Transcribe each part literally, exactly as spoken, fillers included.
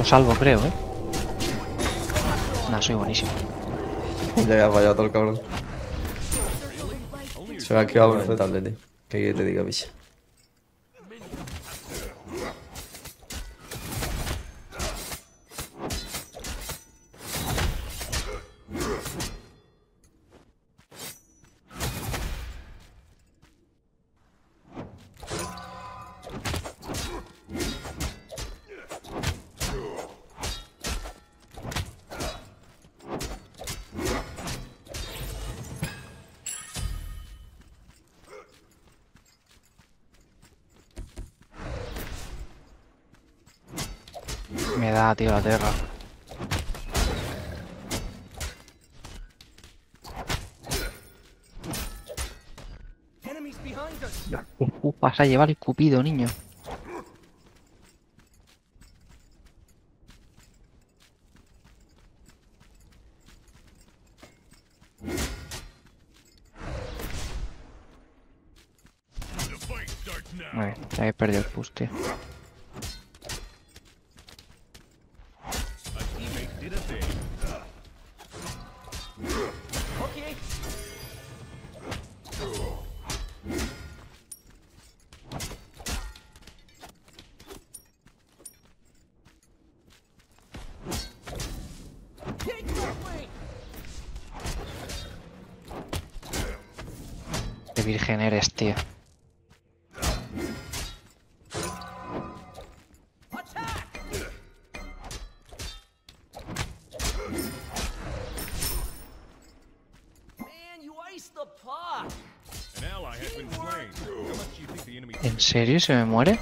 Lo salvo, creo, ¿eh? No, soy buenísimo. Ya había fallado todo el cabrón. Se me ha activado perfectable, tío. ¿Qué quieres que te diga, bicho? Me da, tío, la tierra. Uh, vas a llevar el cupido, niño. Vale, ya he perdido el push, tío. Qué virgen eres, tío. ¿En serio se me muere?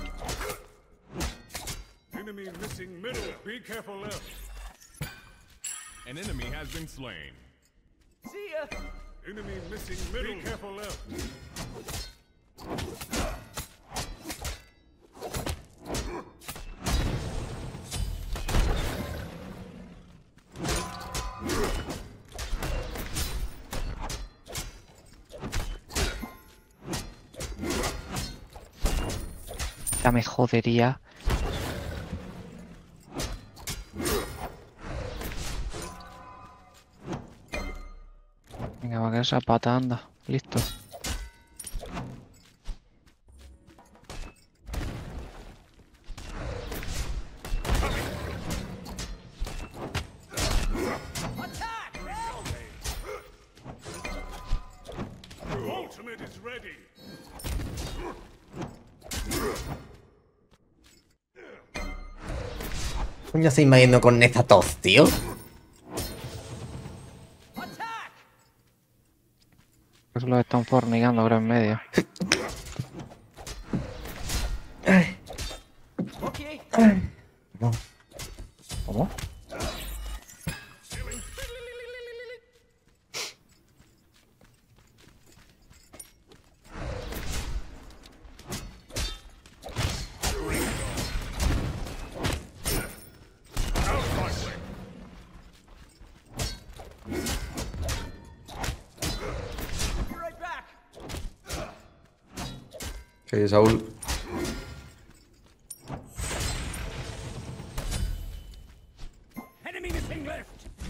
An enemy has been slain. See ya. Enemy missing middle. Be careful left. Ya me jodería. Venga, va a quedar esa pata, anda. Listo. Ultimate is ready. Coño, se me yendo con esta tos, tío. Pues lo están fornicando ahora en medio. Ay. Ay. No. ¿Cómo? Que Saúl. Enemy missing left.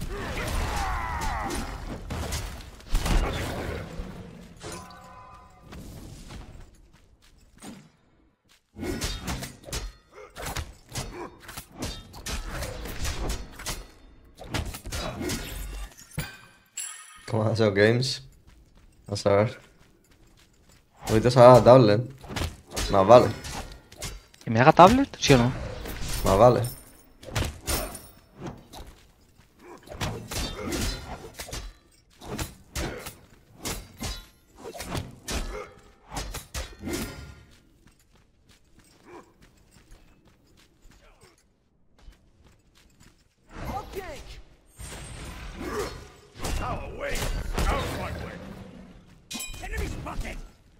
¿Cómo has hecho Games? Vamos a ver. Ahorita se va a tablet. Más vale. ¿Y me haga tablet? ¿Sí o no? Más vale. Our way. Out my way. Enemy spotted.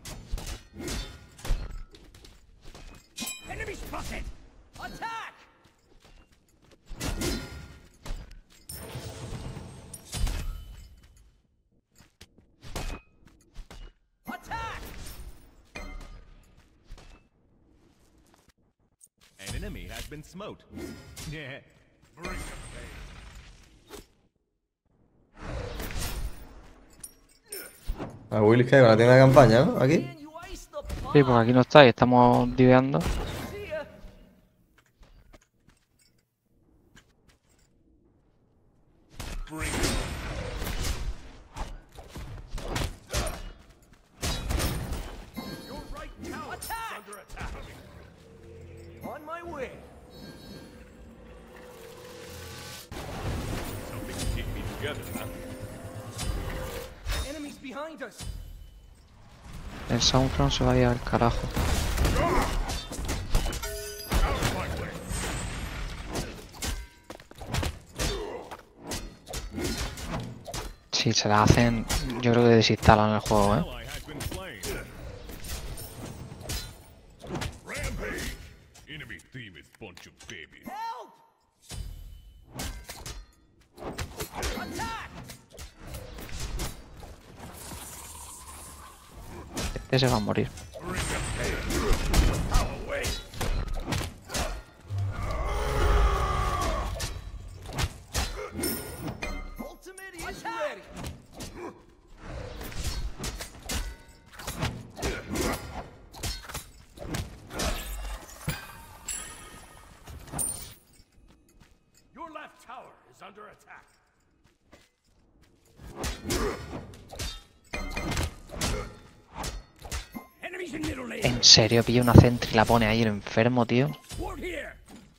Enemy spotted. Attack. Attack. An enemy has been smote. Yeah. Bring the pain. A Willy que hay una tienda de campaña, ¿no? Aquí. Man, you iced the pot. Sí, pues aquí no está y estamos diveando. See ya. Bring it. Your right tower is Attack! under attack. On my way. Something to keep me together, huh? Enemies behind us. El Soundfront se va a ir al carajo. Out of my way. Si se la hacen, yo creo que desinstalan el juego, ¿eh? Ally has been slain. Rampage. Enemy team is bunch of babies. Help! Attack! Este se va a morir. Bring the pain. How away. Ultimate is ready. Your left tower is under attack. Enemies in middle lane. ¿En serio pilla una Sentry y la pone ahí el enfermo, tío? Ward here.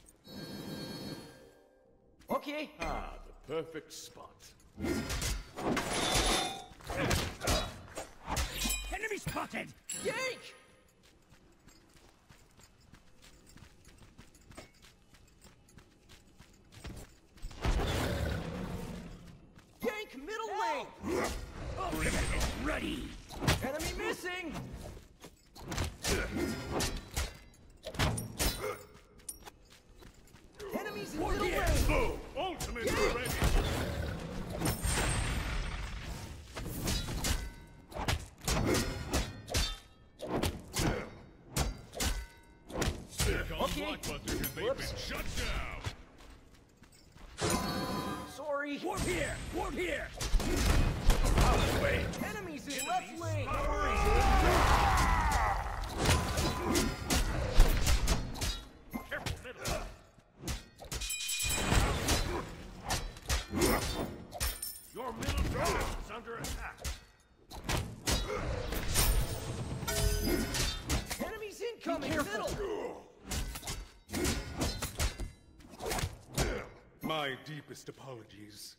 Okay. Ah, the perfect spot. Enemy spotted. Yank! Yank middle lane. Ready. Enemy missing. Enemies in middle lane. Boom. Ultimate ready. Here comes Okay. Blockbuster because they've Whoops. been shut down. Sorry. Ward here. Ward here. Out of the way. Enemies in left lane. Careful, middle. Your middle tower is under attack. Enemies incoming. Middle. My deepest apologies.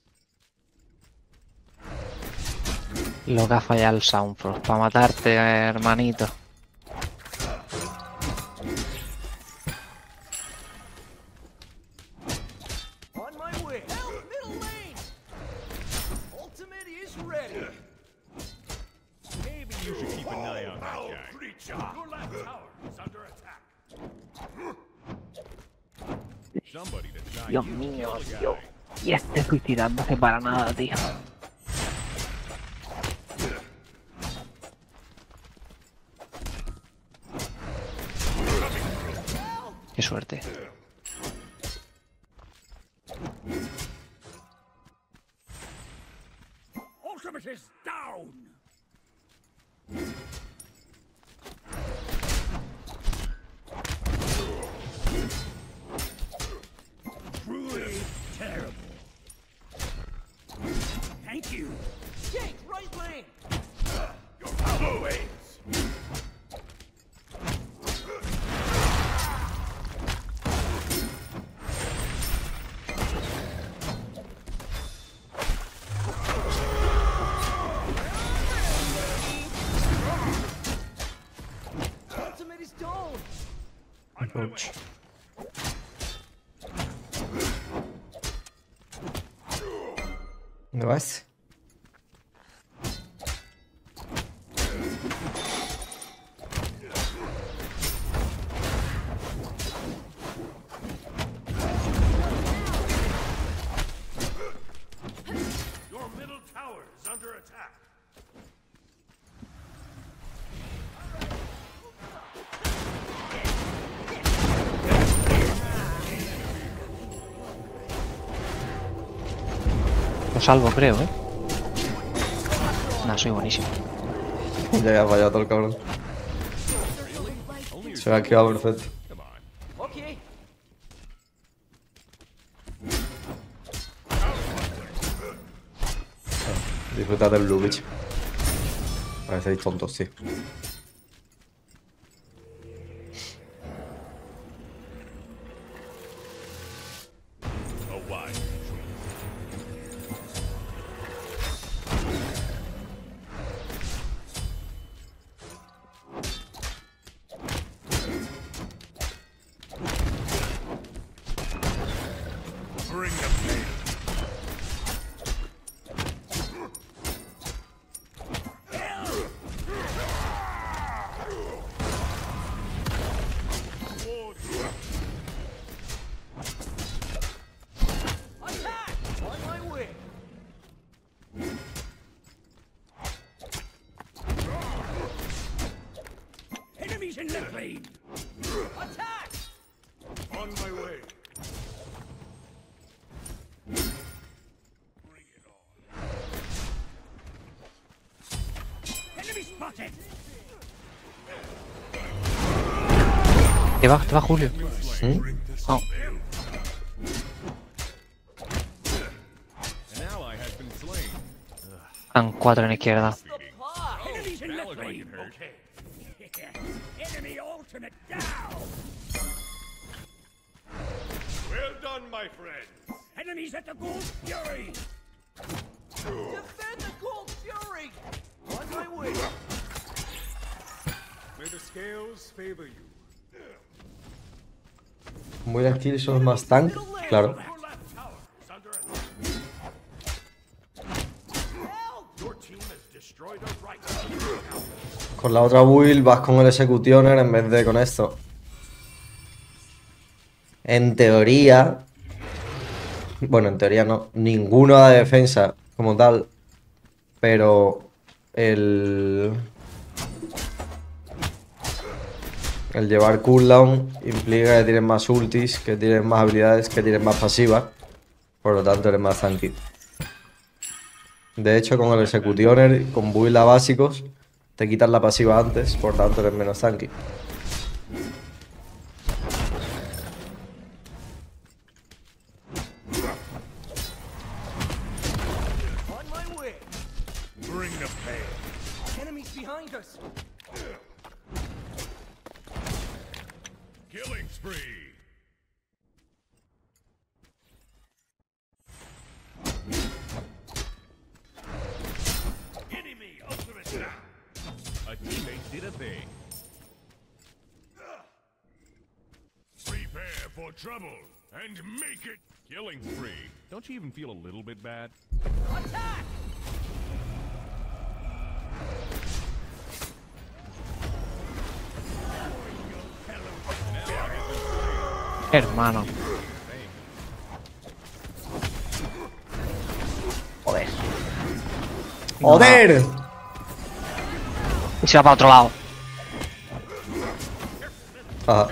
Lo que ha fallado el Soundfront. Para matarte, hermanito. On my way. Help middle lane. Ultimate is ready. Maybe you should keep an eye on that guy. Your left tower is under attack. Somebody that's not Dios you, mío, kill the tío. guy. Y este suicidándose para nada, tío. Qué suerte. Ultimate is down. Truly terrible. Thank you. Yank right lane. Your power waves. Ultimate is down. On my way. ¿Dónde vas? Your middle tower is under attack. salvo, creo, ¿eh? No, soy buenísimo. Ya ha fallado todo el cabrón. Se me ha quedado perfecto. Come on. Okay. Disfrutad del blue, bicho. Parecéis tontos, tío. A wise choice. Bring the pain. Attack! On my way. Enemies in left lane. Attack! On my way. Bring it on. Enemy spotted. Te va, te va Julio. ¿Mm? Oh, An ally has been slain. están cuatro en izquierda. The pie. Enemies in left lane. Okay. Enemy ultimate down. Well done, my friend. Enemies at the Gold Fury. Defend the Gold Fury. On my way. May the scales favor you. Muy las kills son más tank, claro. Your left tower is under attack. Help! Your team has destroyed a right. Con la otra build vas con el Executioner en vez de con esto. En teoría... Bueno, en teoría no. Ninguno da defensa como tal. Pero... El... El llevar cooldown implica que tienes más ultis, que tienes más habilidades, que tienes más pasivas. Por lo tanto eres más tanky. De hecho, con el Executioner, con build a básicos, te quitas la pasiva antes, por tanto eres menos tanky. On my way. Bring the pain. Enemies behind us. Killing spree. Enemy ultimate down. A teammate did a thing. Prepare for trouble and make it. Killing spree. Don't you even feel a little bit bad? Attack! Hermano. Joder. ¡Joder! Y se va para otro lado. Ajá.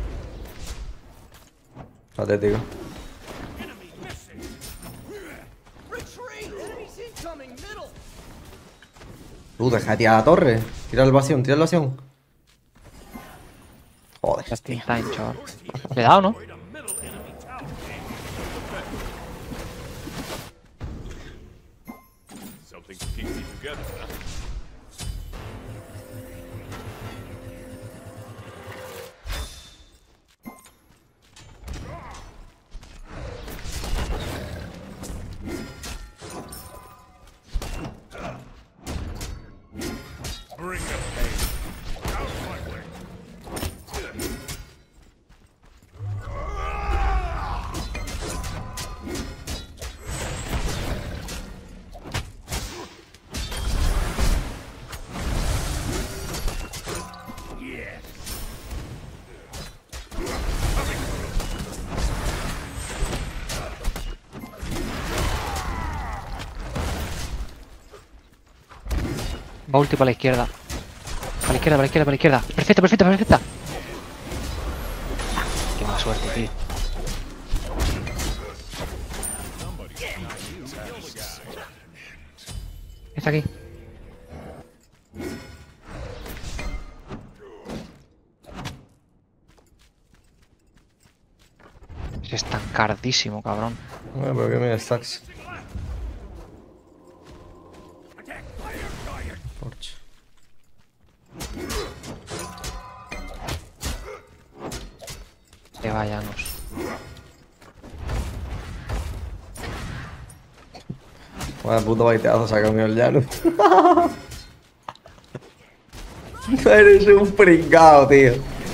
Patético. Retreat! Enemies incoming! Middle! Uh, deja de tirar la torre. Tira el vacío, tira el vacío. Joder, Just tío. in time, chaval. Le he dado, ¿no? Something to keep me together, huh? Bring the pain. Out my way. Yes. Va ulti para la izquierda. Para la izquierda, para la izquierda, para la izquierda. Perfecta, perfecta, perfecta. Qué mala suerte, tío. Está aquí. Es tan cardísimo, cabrón. Bueno, pero que me stacks. Torch. Que vayamos. Vaya puto baiteazo saca un el llano. Eres un pringao, tío.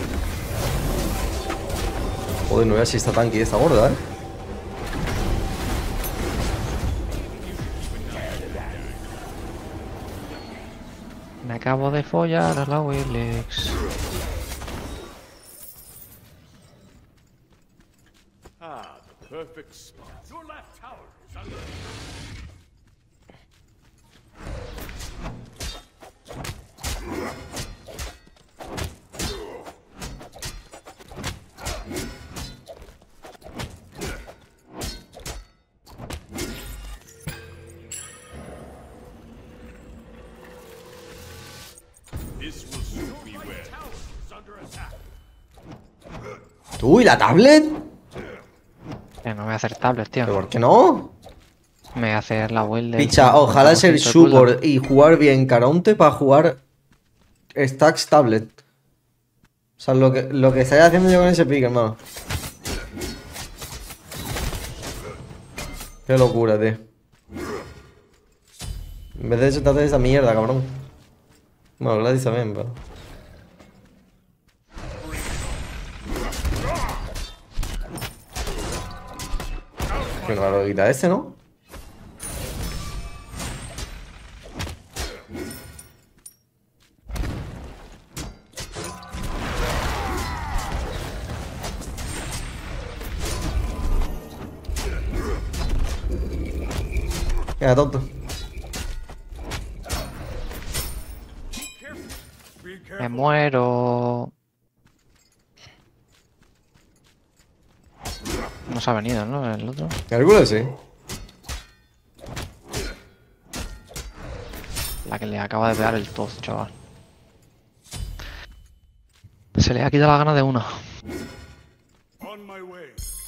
Joder, no veas si está tanque esta gorda, eh. Me acabo de follar a la Willex. Ah, the perfect spot. Your left tower is under. This will suit me well. Tower is under attack. ¿Tú y la tablet? Eh, no voy a hacer tablet, tío. ¿Pero por qué no? Me voy a hacer la Willex. Picha, ojalá ser support y jugar bien Caronte para jugar stacks tablet. O sea, lo que, lo que estáis haciendo yo con ese pick, hermano. Qué locura, tío. En vez de eso te haces esa mierda, cabrón. Bueno, Gladys también, pero... Qué raro quita ese, ¿no? Queda tonto. Be Me careful. muero. No se ha venido, ¿no? El otro. Hércules, sí. La que le acaba de pegar el toz, chaval. Se le ha quitado la gana de una. On my way.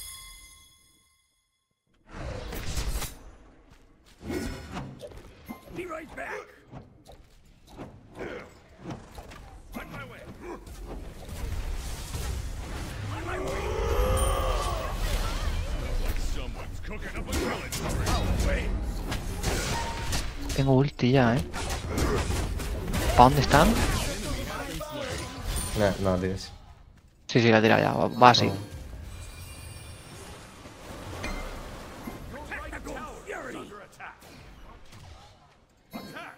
Be right back. On my way. On my way. Someone's cooking up a village. Oh, wait. Tengo ulti ya, ¿eh? ¿Para dónde están? No, no, tíos. Sí, sí, la tira ya. Va va así. Technical fury. Under attack. Attack.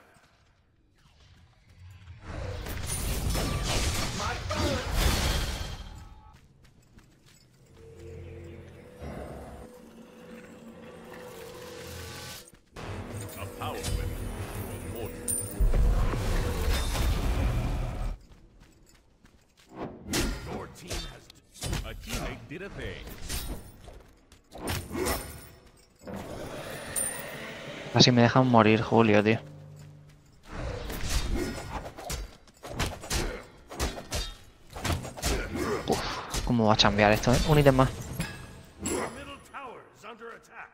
A power weapon. A mortar. Your team has. A teammate did a thing. Así me dejan morir, Julio, tío. Uf, ¿cómo va a chambear esto, eh? Un ítem más. Your middle tower is under attack.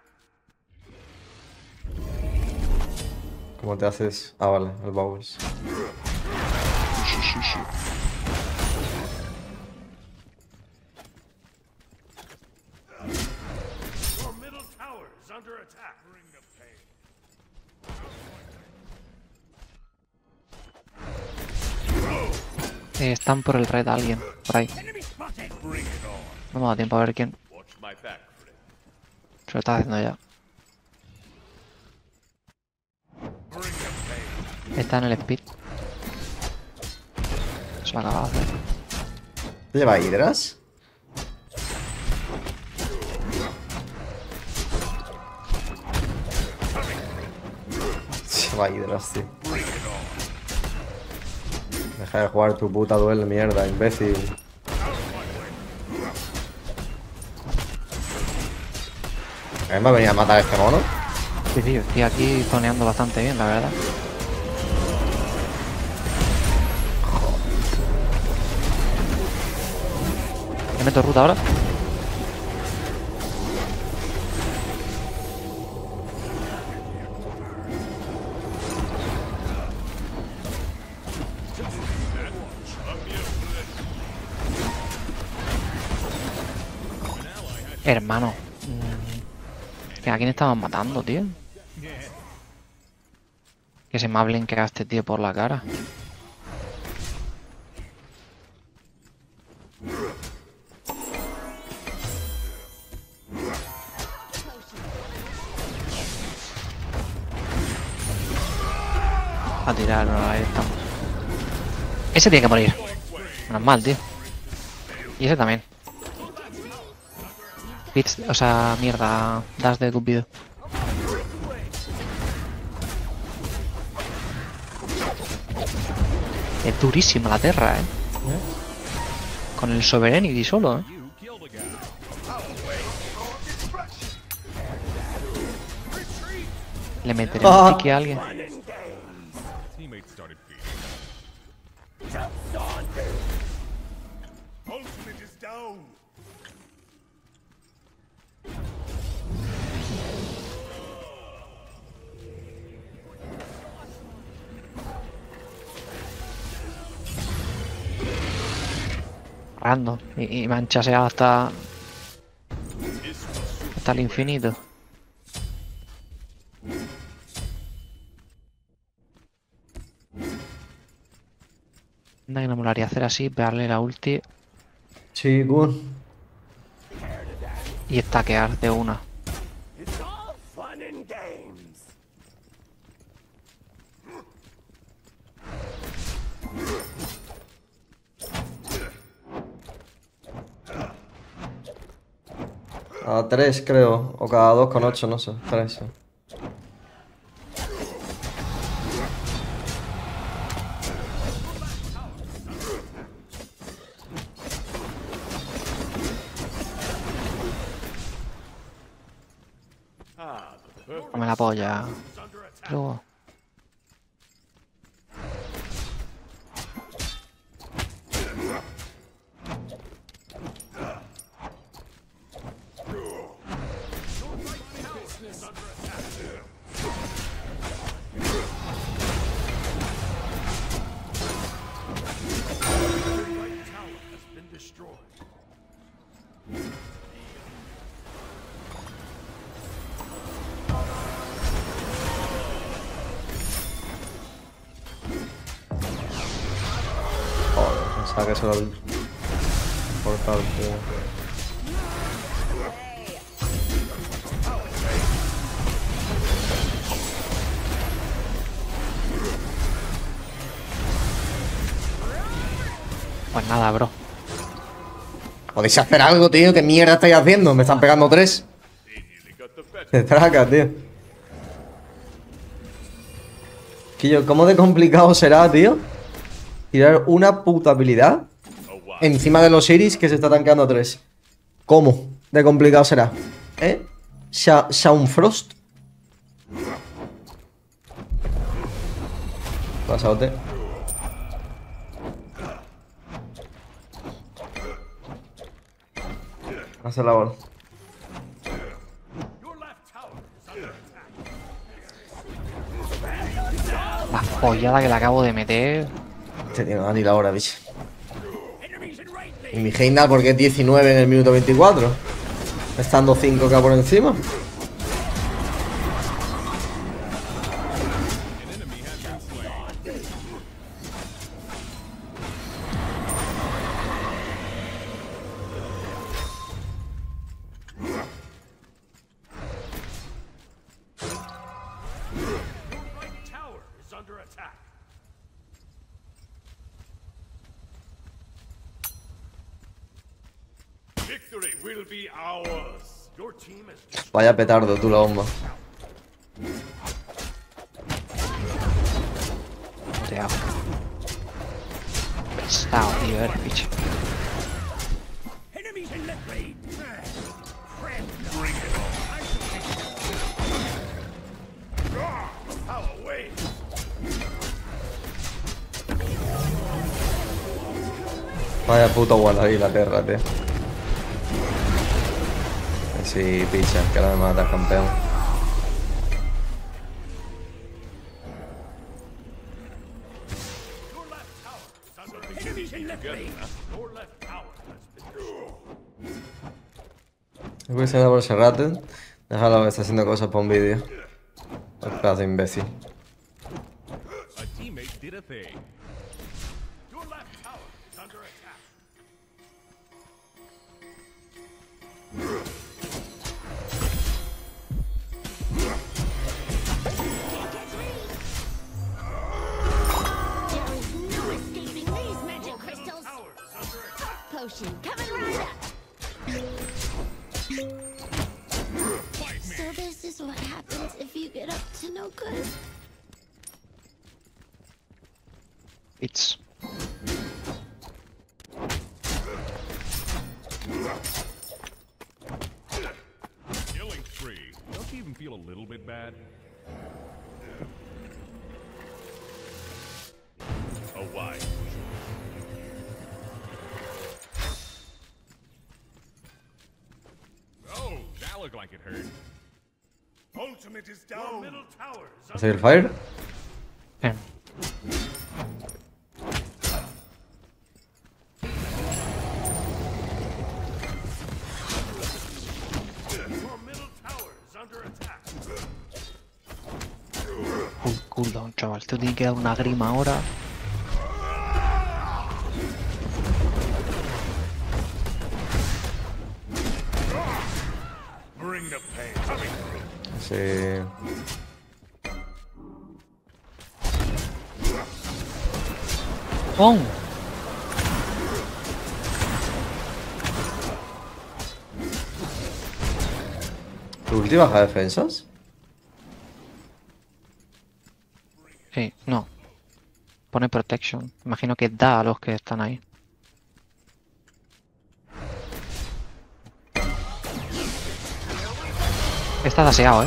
¿Cómo te haces? Ah, vale, el Bowers. Sí, sí, sí. Your middle tower is under attack. Bring the pain. Eh, están por el red alguien, por ahí. Enemy spotted. Bring it on. No me da tiempo a ver quién. Watch my back, friend. Se lo está haciendo ya. Bring the pain. Está en el speed. Se lo acaba de hacer. ¿Lleva hidras? Lleva hidras, tío. Deja de jugar tu puta duel, mierda, imbécil. A mí me ha venido a matar este mono. Sí, tío, estoy aquí zoneando bastante bien, la verdad. Te meto ruta ahora. Hermano. Mm. ¿A quién estaban matando, tío? Que se me ha blinkeado este tío por la cara. A tirar, no, ahí estamos. Ese tiene que morir. Menos mal, tío. Y ese también. Bits, o sea, mierda. Das de Cupido. Es durísima la Terra, eh. Con el Sovereignty solo, eh. Le meteré un Ah. pique a alguien. Teammates started feeding. Ultimate is down. Random. Y, y me han chaseado hasta... Hasta el infinito. Anda que no molaría hacer así, pegarle la ulti Sí, good. y stackear de una. It's all fun and games. A tres, creo. O cada dos con ocho, no sé. Tres, sí. Come la polla. Luego. Joder, pensaba que eso era el portal, tío. Pues nada, bro. ¿Podéis hacer algo, tío? ¿Qué mierda estáis haciendo? Me están pegando tres. Te traca, tío. Quillo, ¿cómo de complicado será, tío? Tirar una puta habilidad encima de los Iris que se está tanqueando a tres. ¿Cómo de complicado será? ¿Eh? Sha Shaunfrost. Pasaote. Hace la bola. La follada que le acabo de meter. Este tío no da ni la hora, bicho. Y mi Heimdall, porque es diecinueve en el minuto veinticuatro. Estando cinco K por encima. Tower is under attack. Victory will be ours. Your team has Vaya petardo, tú la bomba. Joteado. Pesado, tío, eres bicho. enemies in the lead. Power away. Vaya puto guarda ahí la tierra, tío. Sí, picha, que ahora me matas, campeón. Estoy cuestionando por Serraten. Déjalo que está haciendo cosas para un vídeo. Un pedazo de imbécil. A teammate did a thing. Your left tower is under attack. There is no escaping these magic crystals. Potion coming right up. So this is what happens if you get up to no good. It's. Killing spree. Don't you even feel a little bit bad? Oh, why? Oh, that looked like it hurt. Ultimate is down. Middle tower is ¿Hacer el fire? Bien. Your middle tower is under attack. Full cooldown, chaval. Esto tiene que dar una grima ahora. Bring the pain. Coming through. Sí. ¡Pum! ¿Tu ulti baja defensas? Sí, no. Pone protection. Imagino que da a los que están ahí. Está daseado, eh.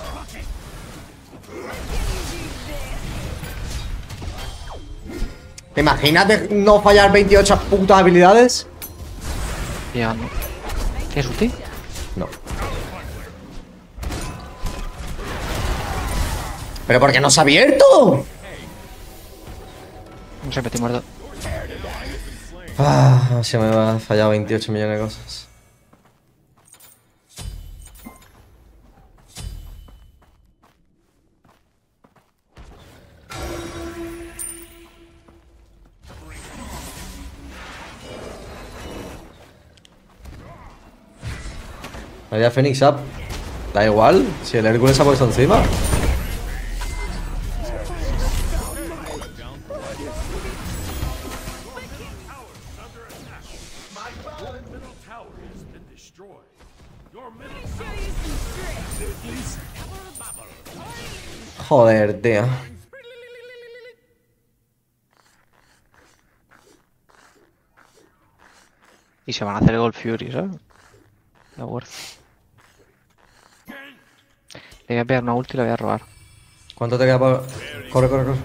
Imagínate no fallar veintiocho putas habilidades. Llegando. ¿Qué es ulti? No. ¿Pero por qué no se ha abierto? No sé, me estoy muerto. Ah, se me ha fallado veintiocho millones de cosas. Vaya Fénix up. Da igual, si el Hércules se ha puesto encima. Middle tower has been destroyed. Your middle Joder, tío. Y se van a hacer Gold Fury, ¿sabes? La worth. Le voy a pegar una ulti y la voy a robar. ¿Cuánto te queda para...? Corre, corre, corre.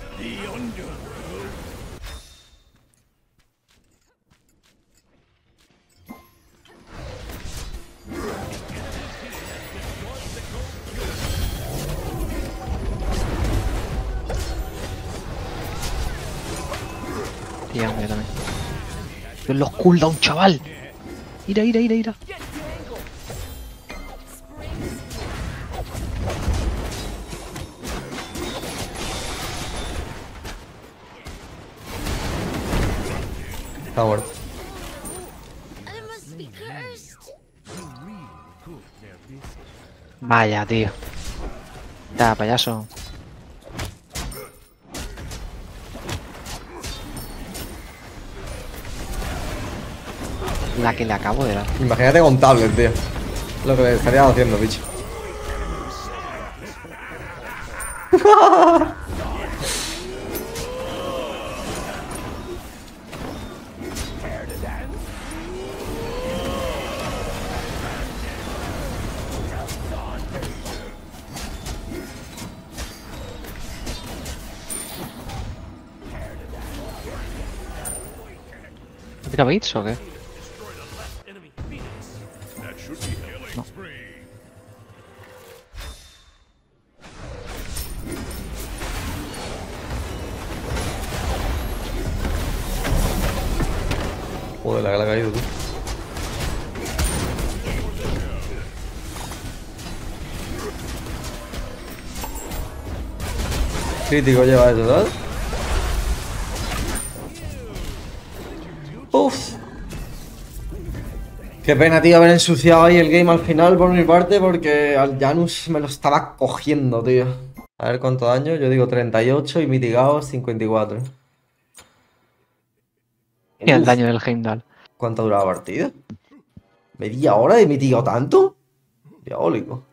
Llegando yo también. Ven los cooldown, chaval. Ira, ira, ira, ira. Está muerto. I must be cursed. Vaya, tío. Ya, payaso. La que le acabo de dar. Imagínate con tablet, tío. Lo que le estaría haciendo, bicho. ¿Tira bits o qué? That should be killing. Joder, la que le ha caído, tú. Crítico lleva eso, ¿sabes? Uf. Qué pena, tío, haber ensuciado ahí el game al final por mi parte, porque al Janus me lo estaba cogiendo, tío. A ver cuánto daño. Yo digo treinta y ocho y mitigados cincuenta y cuatro. Y el Uf. daño del Heimdall. ¿Cuánto duraba la partida? ¿Media hora de mitigado tanto? Diabólico.